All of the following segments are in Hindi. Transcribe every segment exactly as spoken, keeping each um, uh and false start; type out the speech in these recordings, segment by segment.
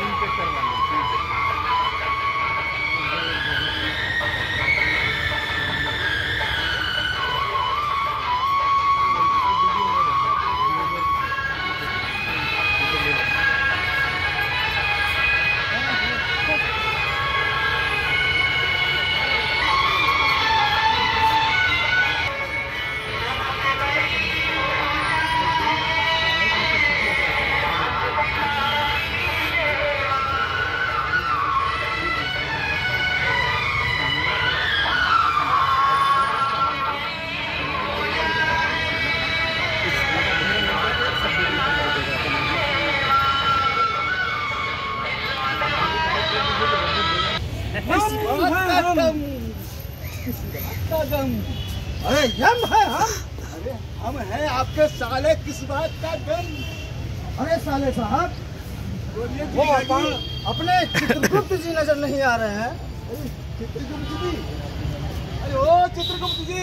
अरे यम है हम, अरे हम हैं आपके साले किस बात का गम। अरे साले साहब वो अपन अपने चित्रगुप्त जी नजर नहीं आ रहे हैं। चित्रगुप्त जी, अरे ओ चित्रगुप्त जी,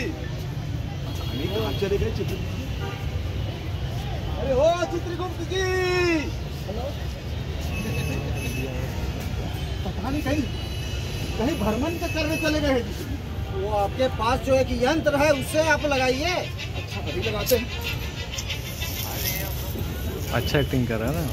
कहाँ चले गए चित्रगुप्त जी? अरे ओ चित्रगुप्त जी, पता नहीं कहीं कहीं भ्रमण के करने चले गए हैं। वो आपके पास जो एक यंत्र है उससे आप लगाइए। अच्छा अभी लगाते हैं। अच्छा एक्टिंग कर रहा है ना।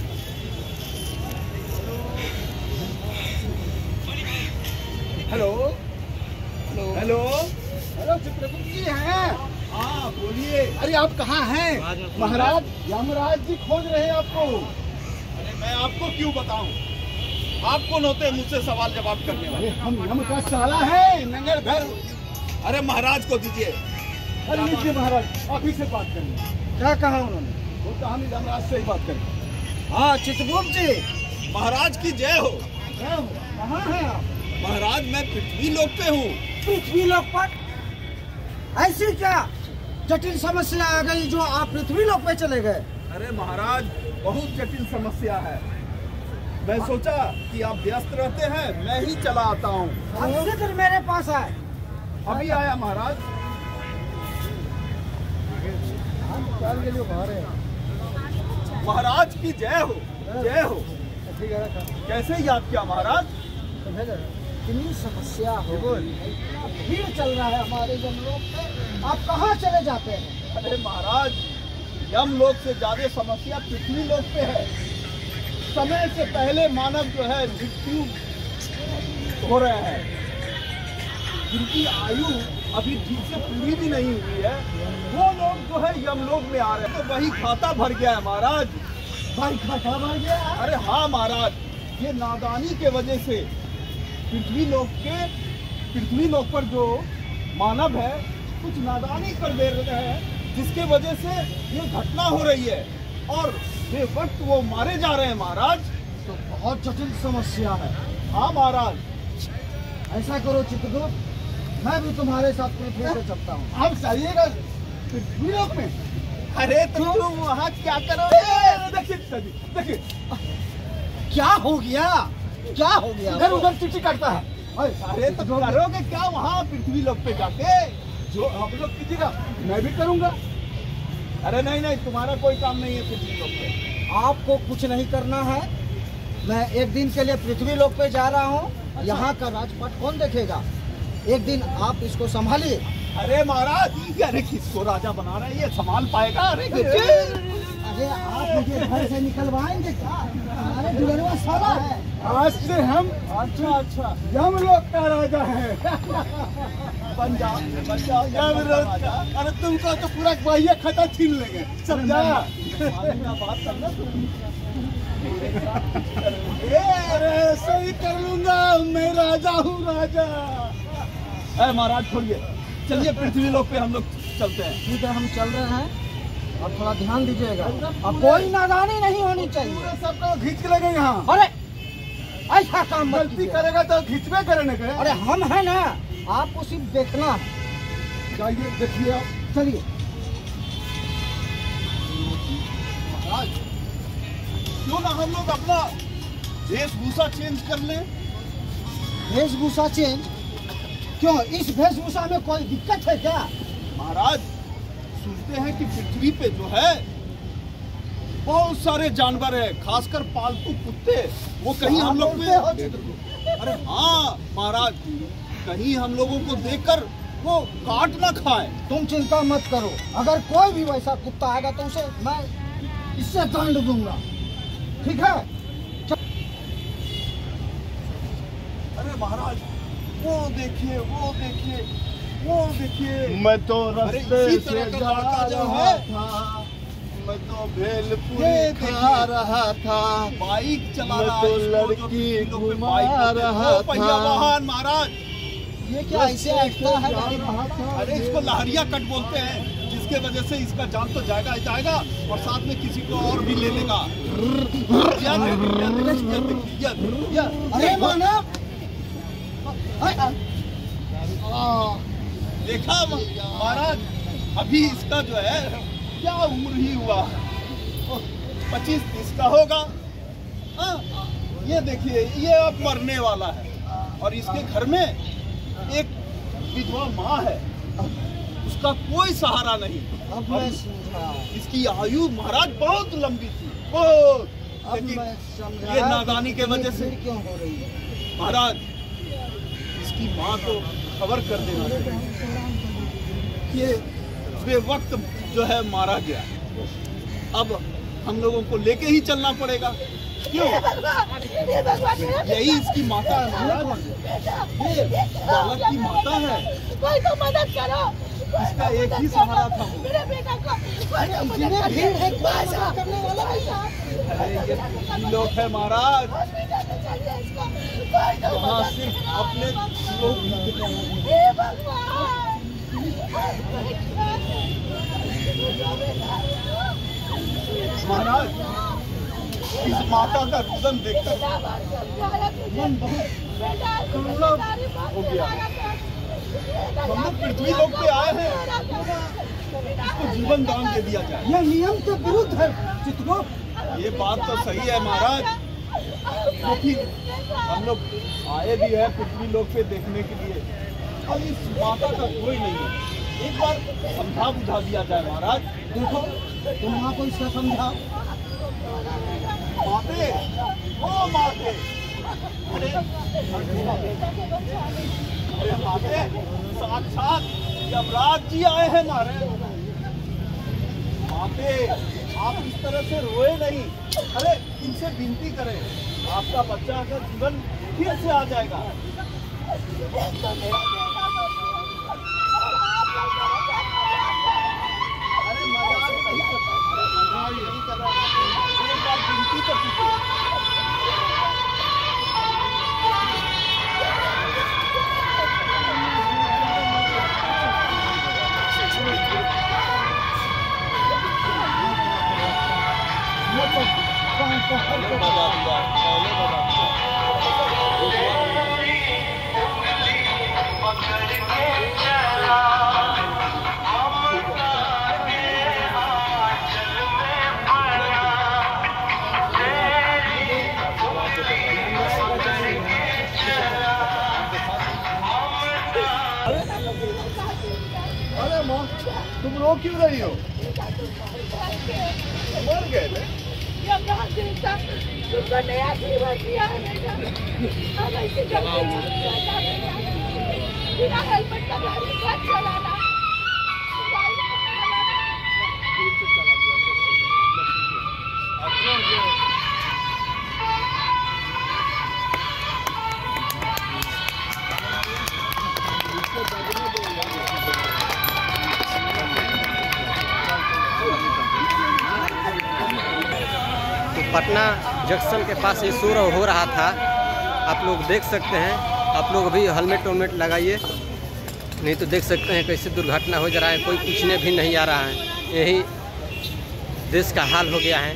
Hello hello hello hello Chitragupta ji हैं? हाँ बोलिए। अरे आप कहाँ हैं? महाराज यमराज जी खोज रहे हैं आपको। अरे मैं आपको क्यों बताऊं? आप कौन होते हैं मुझसे सवाल जवाब करने वाले? अरे हम यम का साला है नंगरधर। अरे महाराज को दीजिए। अरे लीजिए महाराज, आप ही से बात करेंगे। क्या कहा उन्होंने? वो तो हम यमराज से ही बात करेंगे। हाँ चित्रगुप्त जी, महाराज की जय हो। क्या हो? कहाँ हैं आप? महाराज मैं पृथ्वी लोक पे हूँ। पृथ्वी लोक पर? ऐसी क्या जटिल समस्या आ गई जो आप पृथ्वी लोक पे चले गए? अरे महाराज बहुत जटिल समस्या है। मैं सोचा कि आप व्यस्त रहते हैं, मैं ही चला आता हूँ। हमसे फिर मेरे पास आए। अभी आया महाराज। महाराज की जय हो, जय हो। कैसे याद किया महाराज? इतनी समस्या हो गई, भीड़ चल रहा है हमारे यमलोक पे, आप कहाँ चले जाते हैं? अरे महाराज यमलोक से ज्यादा समस्या पृथ्वी लोक पे है। समय से पहले मानव जो है मृत्यु हो रहे हैं, जिनकी आयु अभी ठीक से पूरी भी नहीं हुई है, वो लोग जो है यमलोक में आ रहे हैं। तो वही खाता भर गया है महाराज। भाई खाता भर गया? अरे हाँ महाराज, ये नादानी के वजह से पृथ्वी लोक के पृथ्वी लोक पर जो मानव है कुछ नादानी कर दे रहे हैं, जिसके वजह से ये घटना हो रही है और बेवक्त वो मारे जा रहे हैं महाराज। तो बहुत जटिल समस्या है। हाँ महाराज। ऐसा करो चित्रगुप्त, मैं भी तुम्हारे साथ पृथ्वी से चलता हूँ। आप चलिएगा पृथ्वी लोक में? अरे तो तुम वहाँ क्या करोगे? देखिए देखिए क्या हो गया, क्या हो गया? उधर उधर चिट्ठी करता है। अरे तो करोगे क्या वहाँ पृथ्वी लोक पे जाके? जो आप लोग कीजिएगा मैं भी करूँगा। अरे नहीं नहीं, तुम्हारा कोई काम नहीं है पृथ्वी लोक पे। आपको कुछ नहीं करना है। मैं एक दिन के लिए पृथ्वी लोक पे जा रहा हूँ। अच्छा। यहाँ का राजपाट कौन देखेगा? एक दिन आप इसको संभालिए। अरे महाराज, अरे किसको राजा बना रहे हैं? ये संभाल पाएगा? अरे अरे आप मुझे घर से निकलवाएंगे क्या? अरे दुल्हनवा साला है। आज से हम अच्छा अच्छा यमलोक का राजा है। बन जा बन जा यमलोक का। अरे तुमको तो पूरा बाह्य खाता छीन लेंगे, समझा? बात करना तुम। अरे ऐसा ही कर लूंगा, मैं राजा हूँ राजा। अरे महाराज छोड़िए, चलिए पृथ्वी लोक पे हम लोग चलते हैं। ठीक है, हम चल रहे हैं। अब थोड़ा ध्यान दीजिएगा, अब कोई नादानी नहीं होनी चाहिए। सबको खींच के लगे यहाँ। अरे ऐसा काम गलती करेगा तो खींचवे करने के। अरे हम हैं ना, आपको सिर्फ देखना है। जाइए देखिए आप, चलिए। महाराज क्यों ना हम लोग अपना वेशभूषा चेंज कर लें? वेशभूषा चेंज? क्यों, इस वेशभूषा में कोई दिक्कत है क्या? महाराज सुनते हैं कि पृथ्वी पे जो है बहुत सारे जानवर है, खासकर पालतू कुत्ते, वो कहीं हम लोग पे, अरे हाँ महाराज, कहीं हम लोगों को देखकर वो काट ना खाए। तुम चिंता मत करो, अगर कोई भी वैसा कुत्ता आएगा तो उसे मैं इससे दंड दूंगा, ठीक है? अरे महाराज, वो देखिए, वो देखिए, वो देखिए, मैं तो रास्ते से जा रहा था, मैं तो भेलपुरी खा रहा था, बाइक चला रहा, तो लड़की घुमा रहा था। वाहन महाराज, ये क्या ऐसे अटका है? अरे इसको लहरिया कट बोलते हैं, जिसके वजह से इसका जान तो जाएगा ही जाएगा और साथ में किसी को और भी ले लेगा। अरे मानव, देखा महाराज, अभी इसका जो है क्या उम्र ही हुआ, पच्चीस तीस का होगा। आ, ये देखिए, ये अब मरने वाला है और इसके घर में एक विधवा माँ है, उसका कोई सहारा नहीं। अब मैं समझा, इसकी आयु महाराज बहुत लंबी थी, बहुत, अब लेकिन मैं समझा ये नादानी के वजह से क्यों हो रही है। महाराज, इसकी माँ को खबर कर देना चाहिए, ये बेवक्त जो है मारा गया। अब हम लोगों को लेके ही चलना पड़ेगा, क्यों? यही इसकी माता है महाराज, ये बालक की माता है, कोई तो मदद करो, इसका एक ही सहारा था। मेरे बेटा को कोई तो मदद करो, पैसा करने वाला पैसा, अरे ये लोग है महाराज, वहाँ सिर्फ अपने लोग, हे भगवान, महाराज इस माता का रुदन देखकर मन बहुत करुणा हो गया। हम लोग पृथ्वी लोक पे आए हैं, इसको जीवन दान दे दिया जाए। ये नियम के विरुद्ध है चित्रगुप्त। ये बात तो सही है महाराज, क्योंकि हम लोग आए भी है पृथ्वी लोक पे देखने के लिए, और इस माता का कोई नहीं है। एक बार समझा बुझा दिया जाए महाराज। देखो, तुम वहाँ को इसका समझा। माते, ओ माते, अरे अरे माते, साक्षात यमराज जी आए हैं मारे। माते, आप इस तरह से रोए नहीं, अरे इनसे विनती करें, आपका बच्चा का जीवन फिर से आ जाएगा। अरे मजाक नहीं कर रहा, मजाक नहीं कर रहा, एक बार विनती तो कीजिए। पहले बता दिया, पहले बता अरे माँ, तुम रो क्यों रही हो? मर गए थे? तुमको नया जीवन दिया है बेटा, अब ऐसे चलते बिना हेलमेट का गाड़ी मत चलाना। पटना जंक्शन के पास ये शो हो रहा था, आप लोग देख सकते हैं। आप लोग भी हेलमेट वेलमेट लगाइए, नहीं तो देख सकते हैं कैसे दुर्घटना हो जा रहा है, कोई पूछने भी नहीं आ रहा है। यही देश का हाल हो गया है।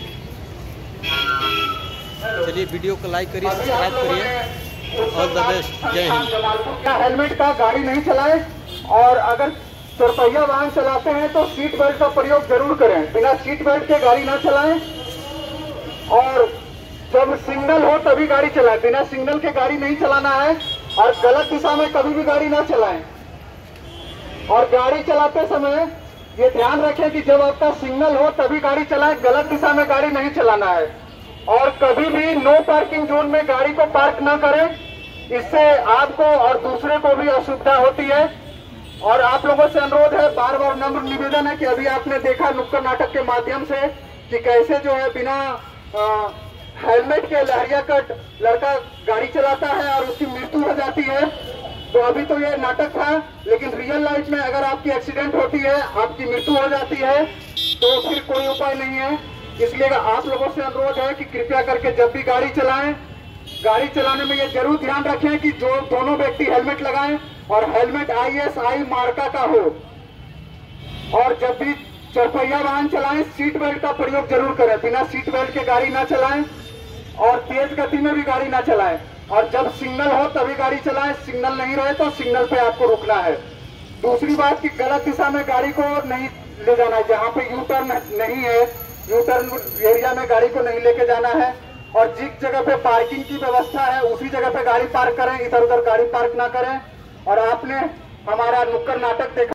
चलिए वीडियो को लाइक करिए, सब्सक्राइब करिए। ऑल द बेस्ट, जय हिंद। हेलमेट का गाड़ी नहीं चलाएं, और अगर चरपहिया वाहन चलाते हैं तो सीट बेल्ट का प्रयोग जरूर करें। बिना सीट बेल्ट के गाड़ी ना चलाएं, और जब सिग्नल हो तभी गाड़ी चलाएं। बिना सिग्नल के गाड़ी नहीं चलाना है, और गलत दिशा में कभी भी गाड़ी ना चलाएं। और गाड़ी चलाते समय ये ध्यान रखें कि जब आपका सिग्नल हो तभी गाड़ी चलाएं, गलत दिशा में गाड़ी नहीं चलाना है। और कभी भी नो पार्किंग जोन में गाड़ी को पार्क ना करें, इससे आपको और दूसरे को भी असुविधा होती है। और आप लोगों से अनुरोध है, बार बार नम्र निवेदन है कि अभी आपने देखा नुक्कड़ नाटक के माध्यम से कि कैसे जो है बिना आ, हेलमेट के लहरिया कट लड़का गाड़ी चलाता है और उसकी मृत्यु हो जाती है। तो अभी तो ये नाटक था, लेकिन रियल लाइफ में अगर आपकी एक्सीडेंट होती है, आपकी मृत्यु हो जाती है, तो फिर कोई उपाय नहीं है। इसलिए आप लोगों से अनुरोध है कि कृपया करके जब भी गाड़ी चलाएं, गाड़ी चलाने में ये जरूर ध्यान रखें कि जो दोनों व्यक्ति हेलमेट लगाएं और हेलमेट आई एस आई मार्का का हो। और जब भी चरपहिया वाहन चलाएं, सीट बेल्ट का प्रयोग जरूर करें। बिना सीट बेल्ट के गाड़ी ना चलाएं और तेज गति में भी गाड़ी ना चलाएं। और जब सिग्नल हो तभी गाड़ी चलाएं, सिग्नल नहीं रहे तो सिग्नल पे आपको रुकना है। दूसरी बात कि गलत दिशा में गाड़ी को नहीं ले जाना है। जहाँ पे यू टर्न नहीं है, यू टर्न एरिया में गाड़ी को नहीं लेके जाना है। और जिस जगह पे पार्किंग की व्यवस्था है उसी जगह पे गाड़ी पार्क करें, इधर उधर गाड़ी पार्क ना करें। और आपने हमारा नुक्कड़ नाटक देखा।